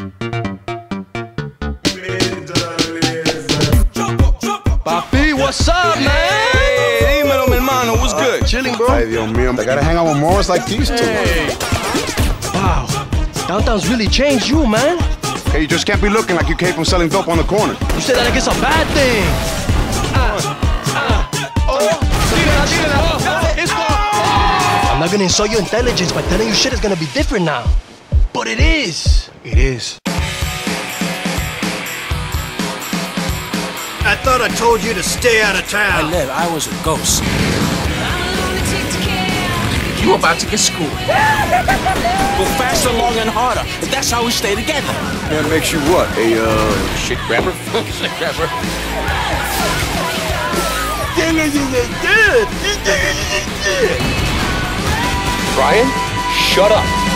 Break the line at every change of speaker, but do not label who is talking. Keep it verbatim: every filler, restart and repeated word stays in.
Papi, what's up, man?
Hey, dímelo, mi hermano. What's good?
Chilling, bro.
Ay, Dios mío, I gotta hang out with morons like these two.
Hey. Wow, downtown's really changed you, man.
Hey, you just can't be looking like you came from selling dope on the corner.
You say that like it's a bad thing. Ah, ah. Oh, dígala, dígala. It's gone. I'm not gonna insult your intelligence by telling you shit is gonna be different now. But it is. It is.
I thought I told you to stay out of town.
I live. I was a ghost. You about to get schooled. Go faster, longer, and harder. But that's how we stay together.
That makes you what? A, uh...
Shit grabber? Shit grabber.
Brian, shut up.